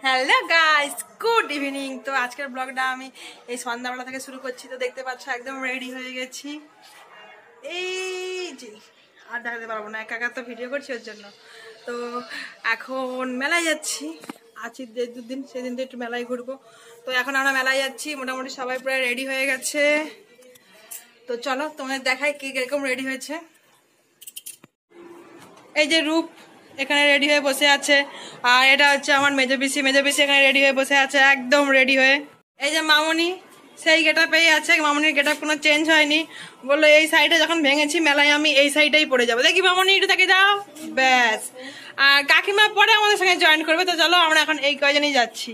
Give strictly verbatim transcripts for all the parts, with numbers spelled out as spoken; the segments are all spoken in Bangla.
Hello guys, good evening. তো আজকের ব্লগটা আমি এই সন্ধ্যাবেলা থেকে শুরু করছি। তো দেখতে পাচ্ছ একদম রেডি হয়ে গেছি। এই যে আর দেখাতে পারবো না, একা একা তো ভিডিও করছি ওর জন্য। তো এখন মেলায় যাচ্ছি, আছি যে দুদিন, সেদিন একটু মেলায় ঘুরবো। তো এখন আমরা মেলায় যাচ্ছি, মোটামুটি সবাই প্রায় রেডি হয়ে গেছে। তো চলো তোমাদের দেখাই কি কিরকম রেডি হয়েছে। এই যে রূপ এখানে রেডি হয়ে বসে আছে, আর এটা হচ্ছে আমার মেজো পিসি। মেজো পিসি এখানে রেডি হয়ে বসে আছে একদম রেডি হয়ে। এই যে মামনি সেই গেটআপেই আছে, মামনির গেটআপ কোনো চেঞ্জ হয়নি। বললো এই সাইডে যখন ভেঙেছি মেলায় আমি এই সাইডেই পড়ে যাবো। দেখি মামনি একটু থেকে যাও, ব্যাস। আর কাকিমা পরে আমাদের সঙ্গে জয়েন করবে। তো চলো আমরা এখন এই কয়জনই যাচ্ছি।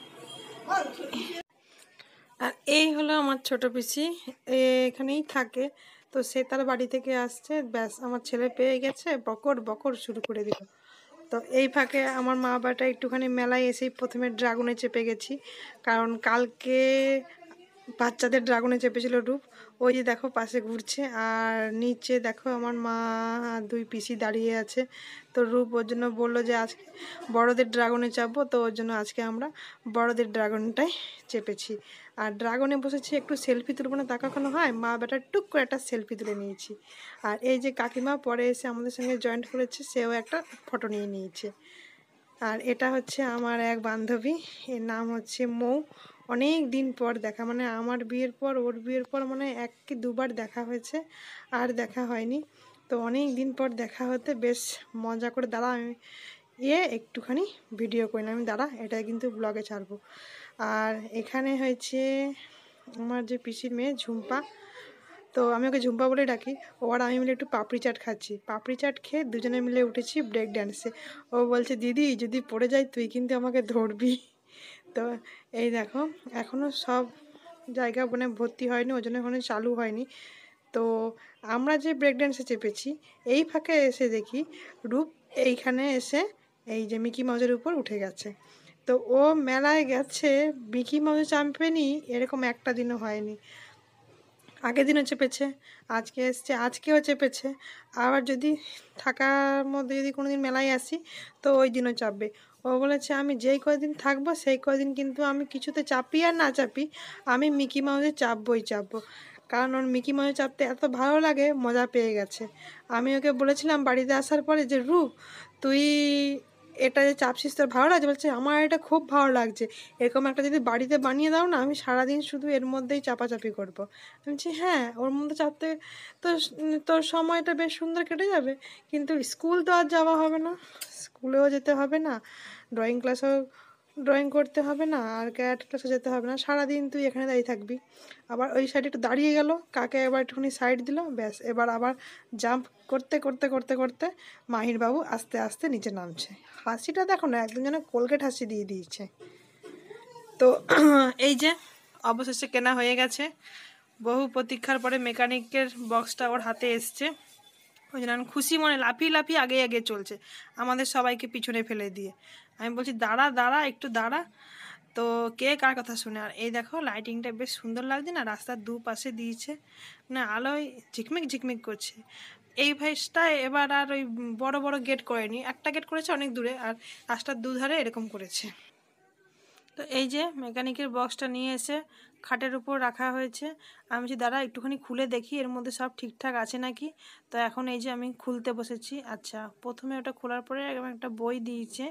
আর এই হলো আমার ছোট পিসি, এখানেই থাকে। তো সে তার বাড়ি থেকে আসছে, ব্যাস আমার ছেলে পেয়ে গেছে, বকর বকর শুরু করে দিল। তো এই ফাঁকে আমার মা বাবাটা একটুখানি মেলায় এসেই প্রথমে ড্রাগনে চেপে গেছি, কারণ কালকে বাচ্চাদের ড্রাগনে চেপেছিল রূপ। ওই যে দেখো পাশে ঘুরছে, আর নিচে দেখো আমার মা দুই পিসি দাঁড়িয়ে আছে। তো রূপ ওর জন্য বললো যে আজকে বড়দের ড্রাগনে চাপবো, তো ওর জন্য আজকে আমরা বড়দের ড্রাগনটাই চেপেছি। আর ড্রাগনে বসেছি, একটু সেলফি তুলবো না তা কখনো হয়, মা বেটা টুক করে একটা সেলফি তুলে নিয়েছি। আর এই যে কাকিমা পরে এসে আমাদের সঙ্গে জয়েন্ট করেছে, সেও একটা ফটো নিয়ে নিয়েছে। আর এটা হচ্ছে আমার এক বান্ধবী, এর নাম হচ্ছে মৌ। অনেক দিন পর দেখা, মানে আমার বিয়ের পর ওর বিয়ের পর মানে এক কি দুবার দেখা হয়েছে, আর দেখা হয়নি। তো অনেক দিন পর দেখা হতে বেশ মজা করে, দাঁড়া আমি ইয়ে একটুখানি ভিডিও করি না আমি, দাঁড়া এটা কিন্তু ব্লগে ছাড়বো। আর এখানে হয়েছে আমার যে পিসির মেয়ে ঝুম্পা, তো আমি ওকে ঝুম্পা বলে ডাকি। ও আর আমি মিলে একটু পাপড়ি চাট খাচ্ছি, পাপড়ি চাট খেয়ে দুজনে মিলে উঠেছি ব্রেক ড্যান্সে। ও বলছে দিদি যদি পড়ে যাই তুই কিন্তু আমাকে ধরবি। তো এই দেখো এখনও সব জায়গা মানে ভর্তি হয়নি, ওই জন্য এখনো চালু হয়নি। তো আমরা যে ব্রেক ড্যান্সে চেপেছি, এই ফাঁকে এসে দেখি রূপ এইখানে এসে এই যে মিকি মাউসের উপর উঠে গেছে। তো ও মেলায় গেছে মিকি মাউস চাম্পেনি, এরকম একটা দিনও হয়নি। আগের দিনও চেপেছে, আজকে এসছে, আজকেও চেপেছে। আবার যদি থাকার মধ্যে যদি কোনো দিন মেলায় আসি তো ওই দিনও চাপবে। ও বলেছে আমি যেই কয়দিন থাকবো সেই কয়দিন কিন্তু আমি কিছুতে চাপি আর না চাপি, আমি মিকি মাউসে চাপবই চাপবো। কারণ ওর মিকি মাউসে চাপতে এত ভালো লাগে, মজা পেয়ে গেছে। আমি ওকে বলেছিলাম বাড়িতে আসার পরে যে রূপ তুই এটা যে চাপছিস তোর ভালো লাগছে? বলছে আমার এটা খুব ভালো লাগছে, এরকম একটা যদি বাড়িতে বানিয়ে দাও না, আমি সারাদিন শুধু এর মধ্যেই চাপাচাপি করবো। আমি বলছি হ্যাঁ, ওর মধ্যে চাপতে তো তোর সময়টা বেশ সুন্দর কেটে যাবে, কিন্তু স্কুল তো আর যাওয়া হবে না, স্কুলেও যেতে হবে না, ড্রয়িং ক্লাসেও ড্রয়িং করতে হবে না, আর ক্যারাটে ক্লাসে যেতে হবে না, সারাদিন তুই এখানে দাঁড়িয়ে থাকবি। আবার ওই সাইডে একটু দাঁড়িয়ে গেল, কাকে এবার একটুখানি সাইড দিল, ব্যাস এবার আবার জাম্প করতে করতে করতে করতে মাহির বাবু আস্তে আস্তে নিচে নামছে। হাসিটা দেখো না, একদম যেন কোলগেট হাসি দিয়ে দিয়েছে। তো এই যে অবশেষে কেনা হয়ে গেছে, বহু প্রতীক্ষার পরে মেকানিকের বক্সটা ওর হাতে এসছে। ওই জন্য খুশি মনে লাফিয়ে লাফিয়ে আগে আগে চলছে, আমাদের সবাইকে পিছনে ফেলে দিয়ে। আমি বলছি দাঁড়া দাঁড়া একটু দাঁড়া, তো কে কার কথা শুনে। আর এই দেখো লাইটিংটা বেশ সুন্দর লাগছে না, রাস্তার দুপাশে দিয়েছে, না আলোয় ঝিকমিক ঝিকমিক করছে। এই ভাইসটা এবার আর ওই বড় বড় গেট করেনি, একটা গেট করেছে অনেক দূরে, আর রাস্তার দুধারে এরকম করেছে। তো এই যে মেকানিকের বক্সটা নিয়ে এসে খাটের উপর রাখা হয়েছে। আমি যে দাঁড়া একটুখানি খুলে দেখি এর মধ্যে সব ঠিকঠাক আছে নাকি। তো এখন এই যে আমি খুলতে বসেছি। আচ্ছা, প্রথমে ওটা খোলার পরে একটা বই দিয়েছে,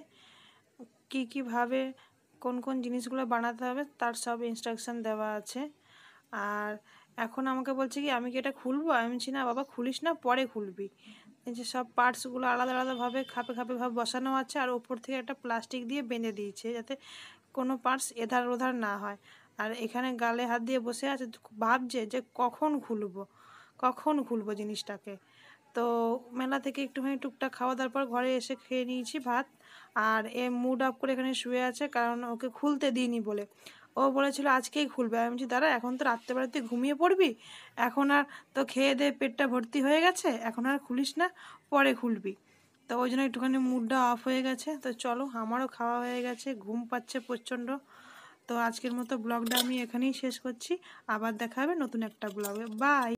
কী কীভাবে কোন কোন জিনিসগুলো বানাতে হবে তার সব ইনস্ট্রাকশান দেওয়া আছে। আর এখন আমাকে বলছে কি আমি কি এটা খুলবো? আমি বলছি না বাবা খুলিস না, পরে খুলবি। এই যে সব পার্টসগুলো আলাদা আলাদাভাবে খাপে খাপে ভাবে বসানো আছে, আর ওপর থেকে একটা প্লাস্টিক দিয়ে বেঁধে দিয়েছে যাতে কোনো পার্টস এধার ওধার না হয়। আর এখানে গালে হাত দিয়ে বসে আছে, ভাবছে যে কখন খুলবো কখন খুলবো জিনিসটাকে। তো মেলা থেকে একটুখানি টুকটাক খাওয়া দাওয়ার পর ঘরে এসে খেয়ে নিয়েছি ভাত। আর এ মুড আপ করে এখানে শুয়ে আছে, কারণ ওকে খুলতে দিইনি বলে। ও বলেছিল আজকেই খুলবে। আমি বলছি দাঁড়া এখন তো রাত্রেবেলাতে ঘুমিয়ে পড়বি, এখন আর তো খেয়ে দিয়ে পেটটা ভর্তি হয়ে গেছে, এখন আর খুলিস না, পরে খুলবি। তো ওই জন্য একটুখানি মুডটা অফ হয়ে গেছে। তো চলো আমারও খাওয়া হয়ে গেছে, ঘুম পাচ্ছে প্রচণ্ড। তো আজকের মতো ব্লগটা আমি এখানেই শেষ করছি, আবার দেখা হবে নতুন একটা ব্লগে। বাই।